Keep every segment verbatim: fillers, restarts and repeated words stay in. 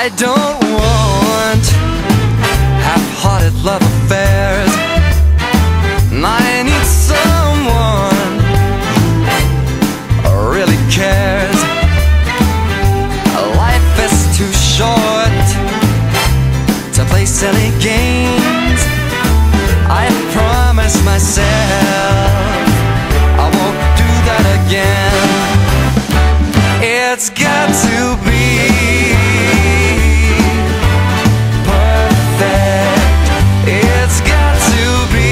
I don't want half-hearted love affairs. I need someone who really cares. Life is too short to play silly games. I promise myself I won't do that again. It's got to be perfect. It's got to be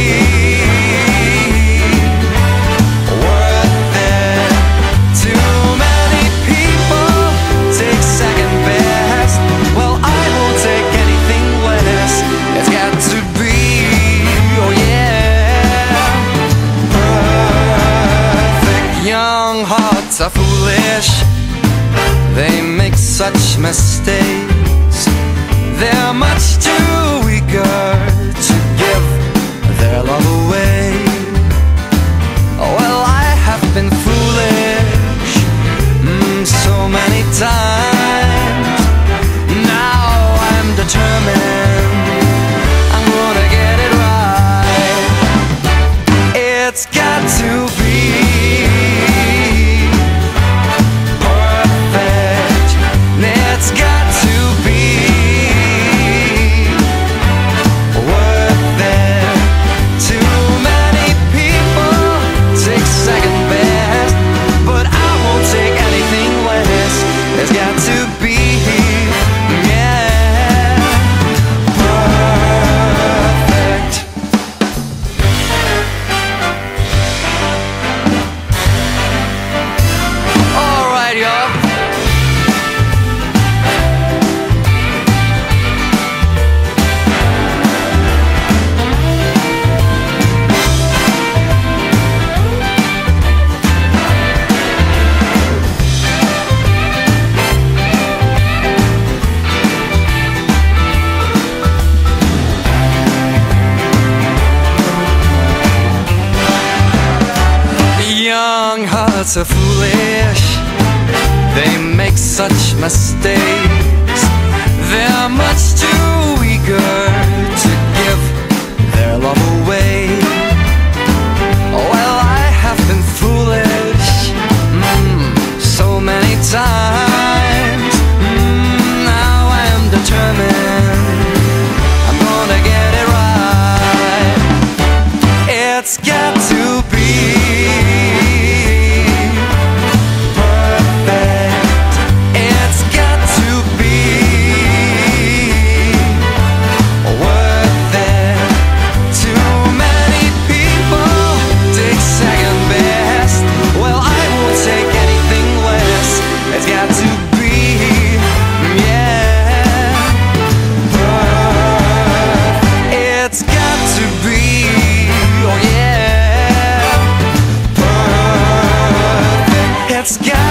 worth it. Too many people take second best. Well, I won't take anything less. It's got to be, oh yeah, perfect. Young hearts are foolish. They make such mistakes. They're much too eager to give their love away. Well, I have been foolish mm, so many times. Now I'm determined I'm gonna get it right. It's got to be it's got to be worth it. Too many people take second best, but I won't take anything less. It's got to be, yeah, perfect. All right, y'all. Young hearts are foolish. They make such mistakes. They're much too eager to give their love away. Well, I have been foolish mm, so many times. mm, Now I am determined I'm gonna get it right. It's got to be it's got